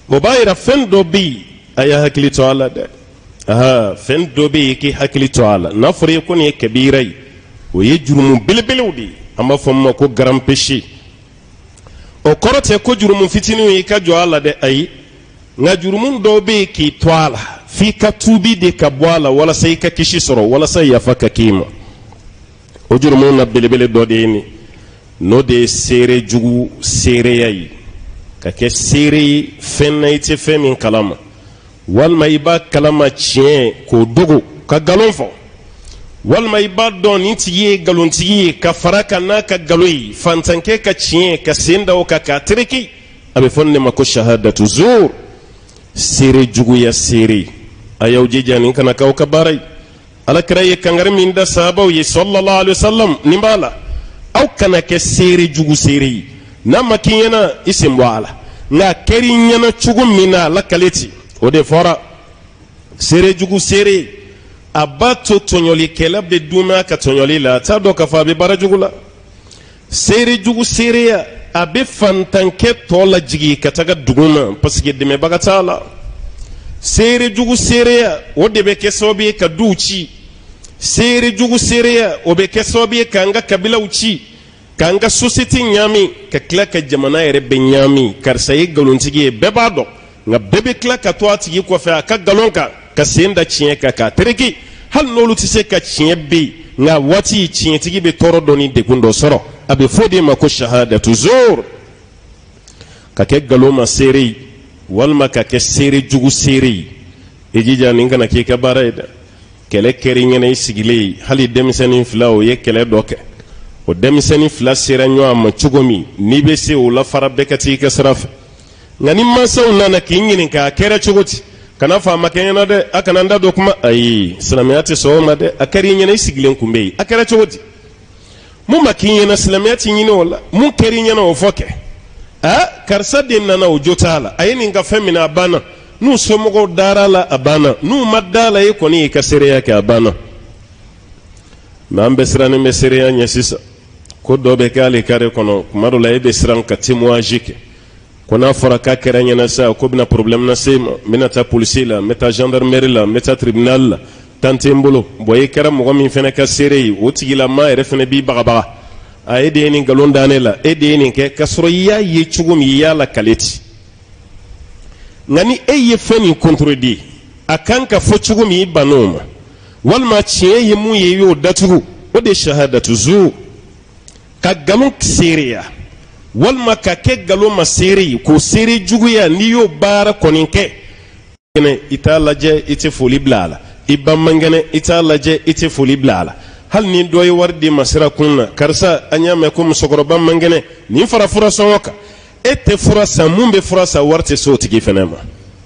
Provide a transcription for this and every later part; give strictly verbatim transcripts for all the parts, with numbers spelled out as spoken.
mubayra fen do bi aya hakili to ala de aha fen do bi ki hakili to ala nafri ko ne kabirai o ye jurumu bilbiludi amma fomma ko garam peshi o korote ko jurumu fitini yi ka jo ala de ay nga jurumu do bi ki to ala fi ka tubi de ka boala wala sai ka kishi soro wala sai ya faka kima o jurumu na bilbil do de ni no de sere jugu sere yayi ka ke sere fenna ite femin kalama walma iba kalama chien ko dogo ka galon fo walma iba don intiye galon tiye ka faraka na ka galoi fantanke ka chien ka senda o ka ka triki abe fonne mako shahadatu zur sere jugu ya sere ayaw jejani kana ka ka barai ala kraye kangare min da sahabaw yi sallallahu alaihi wasallam nimbala aw kana ke sere jugu sere na makinyana isim wala na kerinyana chugu mina la kaleti o de fora sere jugu sere abato tonyoli kelab de duma ka tonyoli la ta do ka fa be bara jugu la sere jugu sere ya abe fantanke to la jigi ka taga duguma parce que de me bagata la sere jugu sere ya o de be kesobi ka duchi sere jugu sere ya o be kesobi ka nga kabila uchi kanga society nyami ka kila ka jamana yere be nyami karsa yi galontigi beba do nga bebe kila ka to atigi ko fa ka galonka ka senda chien ka ka tereki hal nolu tise ka chien be nga wati chien tigi be toro doni de gundo soro abe fodi mako shahadatu zur ka ke galoma seri walma ka ke seri jugu seri ejija ninga na ke ka baraida kele keri ngene isigile hali demisani flawo ye kele doke o demisani fla sera nyo am chugomi ni be se o la fara bekati ka saraf ngani masaw nana kingini ka kera chugoti kana fa makena de akana nda do kuma ai islamiyati so ma de akari nyene isigilen kumbe akara chugoti mu makinya na islamiyati nyine wala mu keri nyana o foke a karsa din nana o jotala ayini nga femina abana nu somogo darala abana nu madala e koni ka sere yake abana na ambesrane mesere ya nyesisa ko dobe kale kare kono kumaro la ebe sran ka témoignike kona fora ka keranya na sa ko bina problème na sema mina ta police la meta gendarmerie la meta tribunal la tante mbolo boye kara mo min fene ka sere o tigila ma ere fene bi baga baga a ede ni galon danela ede ni ke kasro ya ye chugum ya la kaleti ngani eye feni contredit akanka fo chugum yi banoma walma chie ye mu ye yo datugu o de shahadatu zu ka galon siriya walma ka ke galon masiri ko siri jugu ya ni yo bara koninke ne italaje ite foli blala ibba mangane italaje ite foli blala hal ni doy wardi masira kunna karsa anyame ko musogoroba mangane ni fara fura soka ete fura sa mumbe fura sa warte so tigi fenema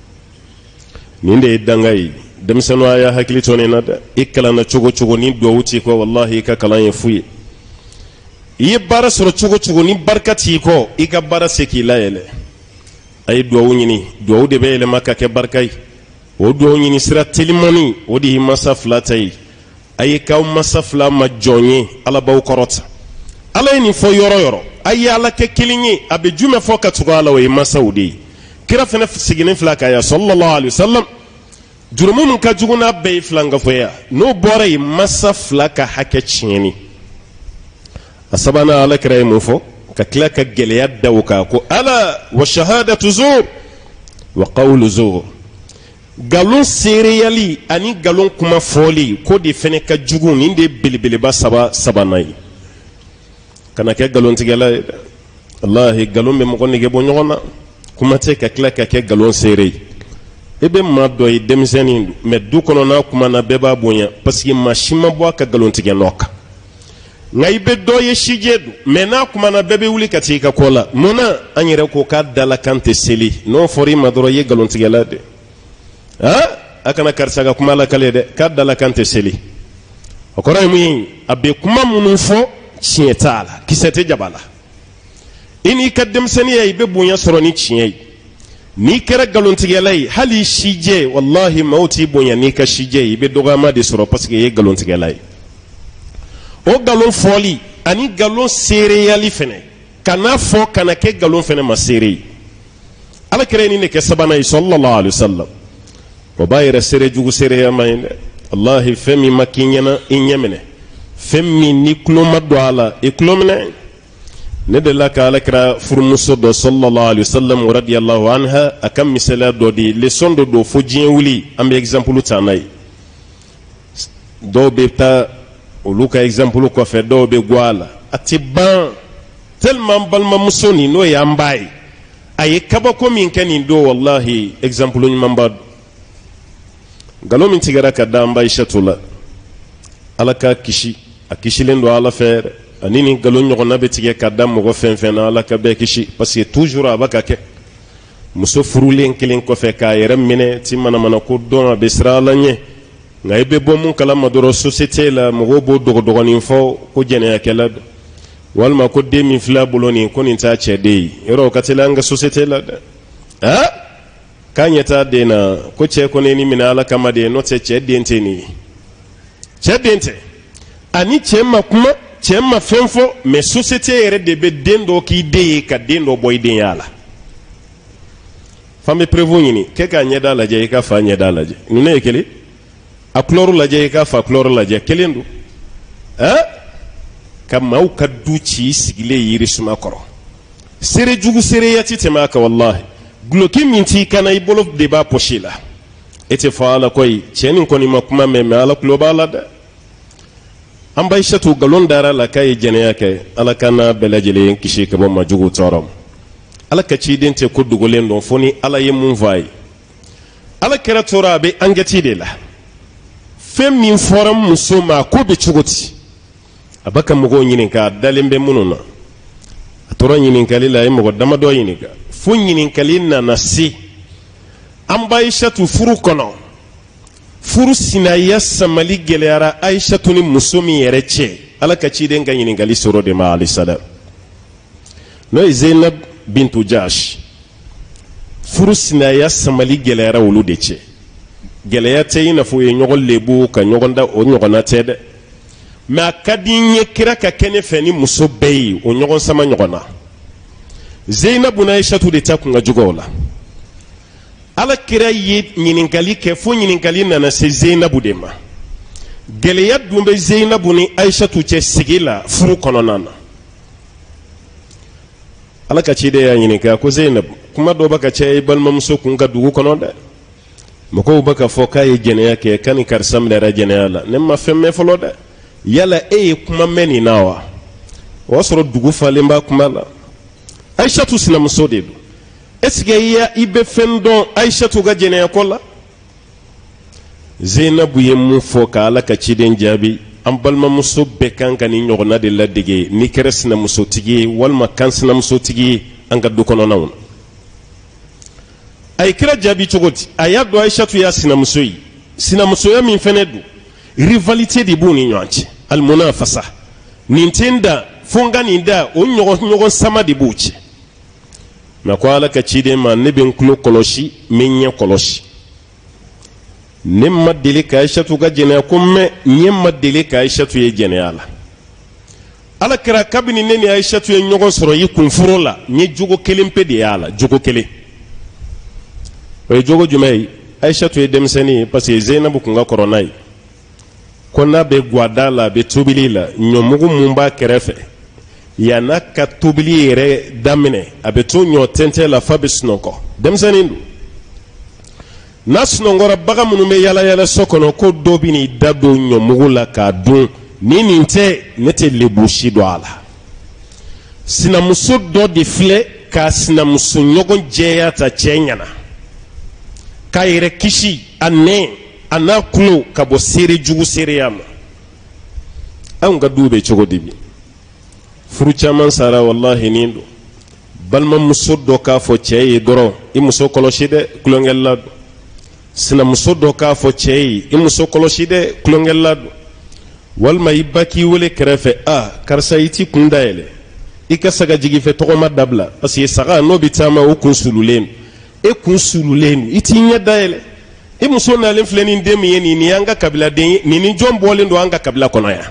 ninde dangai demseno aya hakili toni nada ikala na chugo chugo ni do wuti ko wallahi ka kalan ya fuye yi bara soro chugo chugo ni barkati ko ika bara seki layele ay do wunyini do de be le makka ke barkai o do wunyini sira telimoni o di masa flatai ay ka masa fla ma jonyi ala baw korota ala ni fo yoro yoro ay ala ke kilinyi abe jume fo ka tugo ala we masa udi kira fena sigine flaka ya sallallahu alaihi wasallam jurumun ka juguna be flanga foya no bore masa flaka hake chini asabana ala kray mufo ka klaka geliya dawka ko ala wa shahadatu zur wa qawlu zur galon seriali ani galon kuma foli ko de fene ka jugun inde bilbili ba saba sabanai kana ke galon tigala wallahi galon me mo ko ge bo nyona kuma te ka klaka ke galon seri ebe ma doy demiseni me du kono na kuma na beba bonya parce que machima bo ka galon tige noka ngai be doye shijedu me na kuma na bebe wuli katika kola mona anyere ko ka dala kante seli no fori madoro ye galon tige lade ha akana karsaga kuma la kale de ka dala kante seli okora mu abe kuma munu fo chietala kisete jabala ini kadem seni ay be bonya soro ni chiei ni kera galon tigelay hali shije wallahi mauti bonya ni ka shije be dogama de soro parce que ye galon tigelay o galon foli ani galon seriali fene kana fo kana ke galon fene ma seri ala kereni ne ke sabana sallallahu alaihi wasallam o bayira sere jugu sere ya mayne wallahi femi makinyana inyemene femi ni kloma do ala e klomne ne de la ka ala kra furmuso do sallallahu alaihi wasallam radiyallahu anha akam misala do di le sondo do fo jien wuli am exemple tanay do be ta o luka exemple ko fe do be gwala atiban tellement balma musoni no ya mbay ay kaba ko min kanin do wallahi exemple ni mamba galo min tigara ka damba ishatula alaka kishi akishilen do ala fer anini galo nyogo na be tige ka dam mo fen fen ala ka be kishi parce que toujours abaka ke muso furulen kelen ko fe ka yere mine ti mana mana ko do be srala nye ngay be bo mun kala madoro société la mo bo dogo dogo ni fo ko jene akela walma ko demi fla boloni ko ni ta chede ero katela nga société la ha kanyata dena ko che ko ne ni mina ala kama de no che chede nteni chede ente ani chema kuma chema fenfo me société ere de be dendo ki de ka dendo boy de yala fami prévoni ni ke ka nyeda la je ka fa nyeda la je nu ne kele a chloro la je ka fa chloro la je kelendu ha kama u kadduci sigile yiri suma koro sere jugu sere yati temaka wallahi gloki minti kana ibolo de ba poshila ete faala koy cheni koni makuma me me ala globala da amba ishatu galon dara la kay jene yake ala kana belajele kishi kabo majugu torom ala kaci dente ko dugolen don foni ala yemun vai ala kera tora be angati de la fem min forum musoma ko be chugoti abaka mugo nyininka dalimbe mununa atora nyininka lila yimo dama do yinika fu nyininka lina nasi amba ishatu furu kono furu sinaya samali gelera aishatu ni musumi yereche ala kaci den ga nyininka li soro de ma ali salam no Zainab bintu Jash furu sinaya samali gelera wulu deche geleya teyina fu ye nyogol lebu ka nyogonda o nyogona tede ma kadinye kira ka kene feni muso beyi o nyogon sama nyogona Zainab na Aishatu de takunga jugola ala kira yi nyininkali ke fu nyininkali na se Zainab de ma geleya dumbe Zainab ni Aishatu che sigila furu kononana ala ka ci de ya nyininka ko Zainab kuma do baka ce balma muso kunga dugu kononda mako baka fo kay jene yake kan karsam le rajene ala nemma femme folo de yala e kuma meni nawa wasoro dugu falemba kuma la Aishatu sina muso de esge ya ibe fendo Aishatu ga jene yakola Zainab yemu fo ka ala ka ci den jabi am balma muso be kan kan ni nyogona de la dige ni keresna muso tigi walma kansna muso tigi anga du kono nawun ay kira jabi chogoti ayado Aishatu ya sina muso yi sina muso ya min fenedu rivalité de buni nyanchi al munafasa nintenda funga ninda o nyogo nyogo sama de buchi na kwa ala ka chide ma ne ben kulo koloshi menya koloshi nemma dele ka Aishatu ga jene komme nyemma dele ka Aishatu ye jene ala ala kira kabini neni Aishatu ye nyogo soro yi kunfuro la nye jogo kelempe de ala jogo kele oye jogo jumai Aishatu ye demseni parce que Zainab kunga koronai kona be gwadala be tubili la nyomugu mumba kerefe yana ka tubili yere damine abe to nyo tente la fabe snoko demseni ndu nasnongora baga munume yala yala sokono ko dobini dado nyomugu la ka dun ni ninte nete lebushi do ala sina muso do di fle ka sina muso nyogo jeya ta chenyana kayere kishi ane ana kulo kabo sere jugu sere yama an ga dube chogo dibi furu chaman sara wallahi nindo balma muso do ka fo cheye doro i muso koloshide kulongella sina muso do ka fo cheye i muso koloshide kulongella walma ibaki wole krefe a karsa iti kunda ele ikasaga jigi fe togoma dabla parce que saga no bitama o kunsululenu e kunsululenu iti nyada ele e muso na len fleni ndemi yeni ni anga kabila den ni ni jombo ndo anga kabila kono ya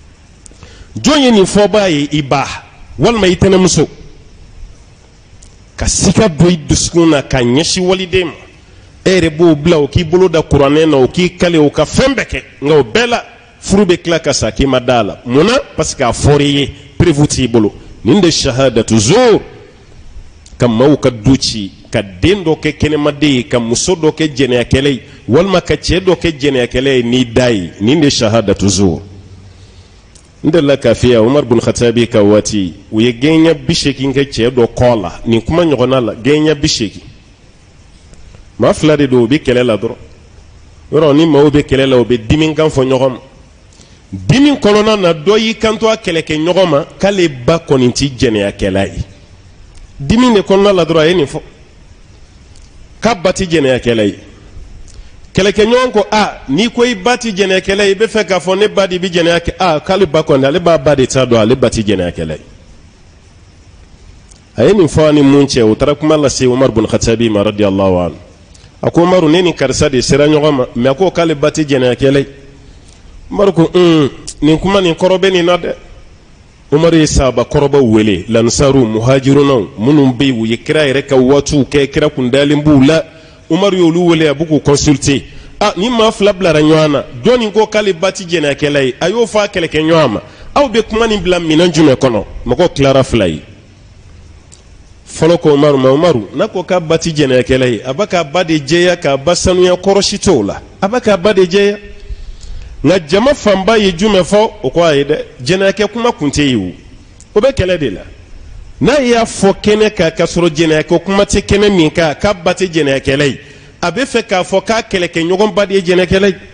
jonye ni foba e iba walma itena muso ka sika do i dusukun na ka ɲɛsi waliden ma e yɛrɛ b'o bila o k'i bolo da kuranɛ na o k'i kale o ka fɛn bɛɛ kɛ nka o bɛɛ la furu bɛ tila ka sa k'i ma da la mun na parce que a fɔra i ye prévu t'i bolo nin de shahadatu zur ka maaw ka du ci ka den dɔ kɛ kɛnɛmaden ye ka muso dɔ kɛ jɛnɛyakɛlɛ ye walima ka cɛ dɔ kɛ jɛnɛyakɛlɛ ye n'i da ye nin de shahadatu zur n delila k'a f'i ye Umar bin Khattabi ka waati u ye gɛnya bi seegin kɛ cɛ dɔ kɔ la nin kuma ɲɔgɔnna la gɛnya bi seegin maa fila de don u bɛ kɛlɛ la dɔrɔn yɔrɔ ni maaw bɛ kɛlɛ la u bɛ dimi kan fɔ ɲɔgɔn ma dimi kɔnɔna na dɔ y'i kanto a kɛlɛkɛ ɲɔgɔn ma k'ale ba kɔni tɛ jɛnɛyakɛla ye dimi de kɔnɔna la dɔrɔn a ye nin fɔ k'a ba tɛ jɛnɛyakɛla ye kɛlɛkɛ ɲɔgɔn ko a n'i ko i ba tɛ jɛnɛyakɛla ye i bɛ fɛ k'a fɔ ne ba de bɛ jɛnɛya kɛ a k'ale ba kɔni ale b'a ba de t'a dɔn ale ba tɛ jɛnɛyakɛla ye a ye nin fɔ a ni mun cɛ o taara kuma lase Umar bin Khattabi ma radiyallahu anhu a ko Umaru ne ni karisa de sera ɲɔgɔn ma mais a ko k'ale ba tɛ jɛnɛyakɛla ye Umaru ko un nin kuma nin kɔrɔ bɛ nin na dɛ Umaru ye sahaba kɔrɔbaw wele lansaru muhajirunaw minnu bɛ yen u ye kira yɛrɛ ka waatiw kɛ kira kun dalen b'u la Umaru y'olu wele a b'u k'u consulter ah ni maa fila bilara ɲɔgɔn na jɔnni ko k'ale ba tɛ jɛnɛyakɛla ye a y'o fɔ a kɛlɛkɛ ɲɔgɔn ma aw bɛ kuma nin bila minɛn jumɛn kɔnɔ mɔgɔ tilara fila ye fɔlɔ ko Umaru ma Umaru n'a ko k'a ba tɛ jɛnɛyakɛla ye a b'a k'a ba de jɛya k'a ba sanuya kɔrɔsi t'o la a b'a k'a ba de jɛya nka jama fanba ye jumɛn fɔ o ko a ye dɛ jɛnɛyakɛ kuma kun tɛ yen o o bɛ kɛlɛ de la n'a y'a fɔ kɛnɛ kan k'a sɔrɔ jɛnɛyakɛ kuma tɛ kɛnɛ min kan k'a ba tɛ jɛnɛyakɛla ye a bɛ fɛ k'a fɔ k'a kɛlɛkɛ ɲɔgɔn ba de ye jɛnɛyakɛla ye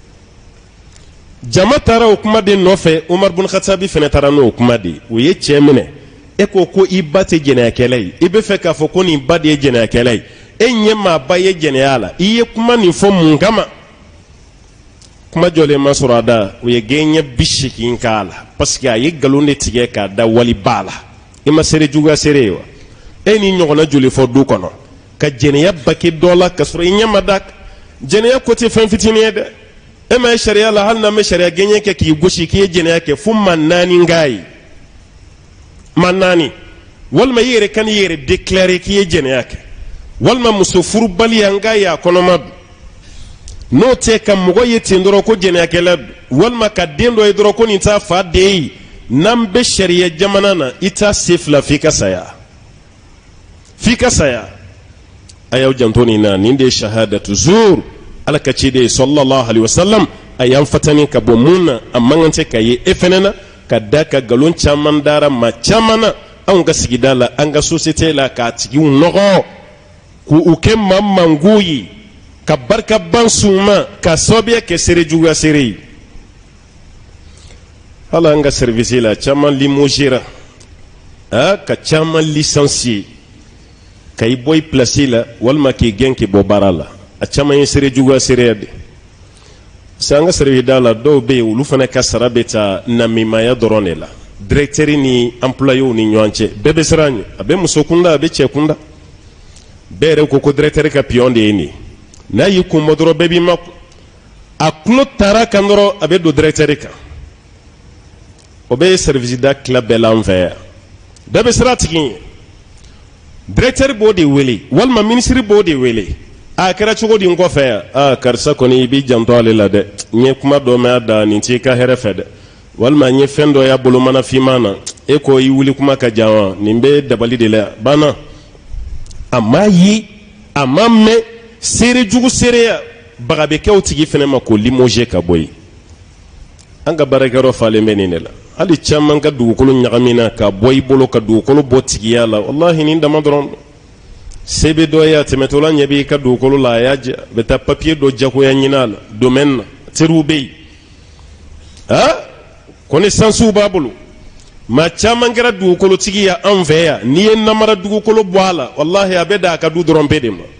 jama taara o kuma de nɔfɛ Umar bin Khattabi fana taara n'o kuma de ye o ye cɛ minɛ e ko ko i ba tɛ jɛnɛyakɛla ye i bɛ fɛ k'a fɔ ko nin ba de ye jɛnɛyakɛla ye e ɲɛ maa ba ye jɛnɛya la i ye kuma nin fɔ mun kama kuma jɔlen ma sɔrɔ a da o ye gɛɲɛ bi seegin k'a la parce que a ye nkalon de tigɛ k'a da wali ba la i ma seere juguya seere ye wa e ni ɲɔgɔnna joli fɔ du kɔnɔ ka jɛnɛya baki dɔ la ka sɔrɔ i ɲɛ ma da jɛnɛya ko tɛ fɛn fitinin ye dɛ e ma ye sariya la hali n'an bɛ sariya gɛɲɛ kɛ k'i gosi k'i ye jɛnɛya kɛ fo maa naani k'a ye maa naani walima i yɛrɛ ka n'i yɛrɛ déclarer k'i ye jɛnɛya kɛ walima muso furubaliya n k'a ye a kɔnɔma don n'o tɛ ka mɔgɔ ye ten dɔrɔn ko jɛnɛyakɛla don walima ka den dɔ ye dɔrɔn ko nin t'a fa den ye n'an bɛ sariya jamana na i t'a se fila f'i ka saya f'i ka saya a y'aw janto nin na nin de ye shahadatu zur ala ka ciden ye sallallahu alaihi wasallam a y'an fatani ka bɔ mun na a man kan tɛ ka ye e fɛnɛ na ka da ka nkalon caman dara maa caman na anw ka sigida la an ka société la k'a tigiw nɔgɔ k'u kɛ maa mango ye ka barika ban s'u ma ka sababuya kɛ seere juguya seere ye hali an ka service la caman limogera ka caman licencier ka i bɔ i place la walima k'i gɛn k'i bɔ baara la a caman ye seere juguya seereya de parce que an ka service da la dɔw bɛ yen olu fana ka sara bɛ ta namimaya dɔrɔn de la directeur ni employé ni ɲɔgɔn cɛ bɛɛ bɛ siran ɲɛ a bɛ muso kunda a bɛ cɛ kunda bɛɛ yɛrɛ ko ko directeur ka pion de ye nin n'a y'i kun bɔ dɔrɔn bɛɛ b'i ma a tulo taara kan dɔrɔn a bɛ don directeur kan o bɛ service da tila bɛɛ la an fɛ yan bɛɛ bɛ siran a tigi ɲɛ directeur b'o de wele walima ministre b'o de wele a kɛra cogo di n kɔfɛ yan aa karisa kɔni i b'i janto ale la dɛ n ye kuma dɔ mɛn a da nin t'i ka hɛrɛ fɛ dɛ walima n ye fɛn dɔ y'a bolo mana finman na e ko i wuli kuma ka jan wa nin bɛ dabali de la banna a ma ye a ma mɛn seere jugu seereya baga bɛ kɛ o tigi fɛnɛ ma k'o limoger ka bɔ yen an ka baarakɛyɔrɔ falen bɛ nin de la hali caman ka dugukolo ɲagami na ka bɔ i bolo ka dugukolo bɔ tigiya la wallahi nin dama dɔrɔn se bɛ dɔ ye a tɛmɛtɔla ɲɛ b'i ka dugukolo la a y'a jɛ a bɛ taa papier dɔ jagoya ɲini a la domaine na teriw bɛ yen ah connaissance b'a bolo maa caman kɛra dugukolotigi ya an fɛ yan n'i ye namara dugukolo bɔ a la wallahi a bɛ da a ka du dɔrɔn bɛɛ de ma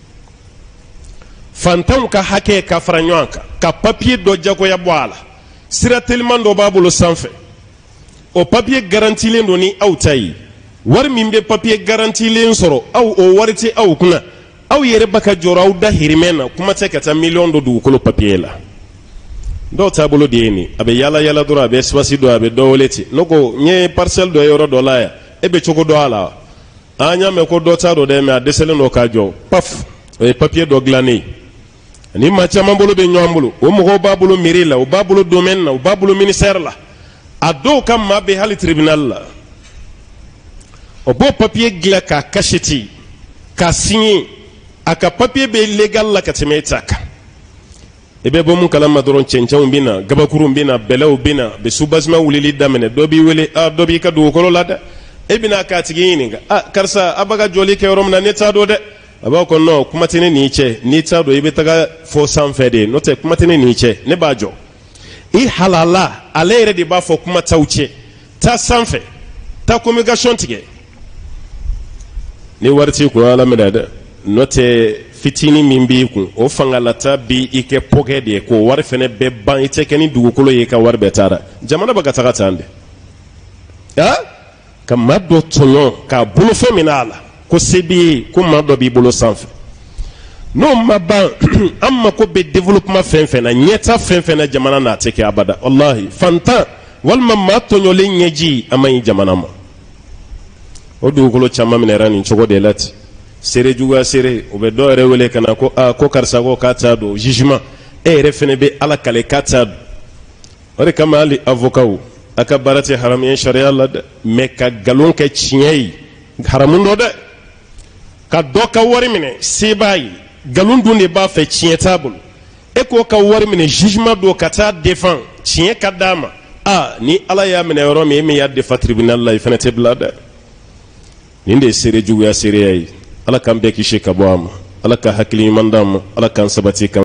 fantanw ka hakɛ ka fara ɲɔgɔn kan ka papier dɔ jagoya bɔ a la sira teliman dɔ b'a bolo sanfɛ o papier garantilen don ni aw ta ye wari min bɛ papier garantilen sɔrɔ aw o wari tɛ aw kunna aw yɛrɛ ba ka jɔrɔ aw da hirimɛ na kuma tɛ ka taa miliyɔn dɔ dugukolo papier la dɔw taabolo de ye nin a bɛ yala yala dɔrɔn a bɛ espace dɔ a bɛ dɔ wele ten ne ko n ye parcelle dɔ ye yɔrɔ dɔ la yan e bɛ cogo dɔn a la anya me ko do ta do de me adesele no ka jo paf e papier do glané ni ma chama bolo be nyombulu o mo ko babulu mirila o babulu domaine o babulu ministère la ado kam ma be hali tribunal la o bo papier gla ka kashiti ka signé aka papier be légal la ka temetaka ebe bo mun kala madoron cencaw bina gabakuru bina belaw bina be subasma wulili damene dobi wele a dobi ka do ko la da ebina ka tigini ga a karsa abaga joli ke rom na neta do de aba ko no kuma tene ni che ni ta do ibe taga fo sanfede no te kuma tene ni che ne bajo i halala alere de ba fo kuma tauche ta sanfe ta communication tige ni warti ko ala medada no te fitini mimbi ku o fangalata bi ike poke de ko war fene be ban ite keni dugukolo ye ka war betara jamana baga taga tande ha kama do tono ka bulu feminala ko sebi ko mado bi bulu sanfe no maba amma ko be development fenfe na nyeta fenfe na jamana na teke abada wallahi fanta wal mamma tonyo le nyeji amay jamana ma o dugukolo chama minerani chogo de lati sere juga sere o be do rewele kana ko a ko karsa ko kata do jugement e refene be ala kale kata ore kama ali avocat aka barati haram en sharia la me ka galon ke chinyai haramun do de ka do ka wari mine sibai galon do ne ba fe chinyetable e ko ka wari mine jugement do kata défend chien kadama a ni ala ya mine ro me me ya de fa tribunal la ifene te blada ninde sere juga sere ay ala kan be ki sheka bo am ala ka hakili mandam ala kan sabati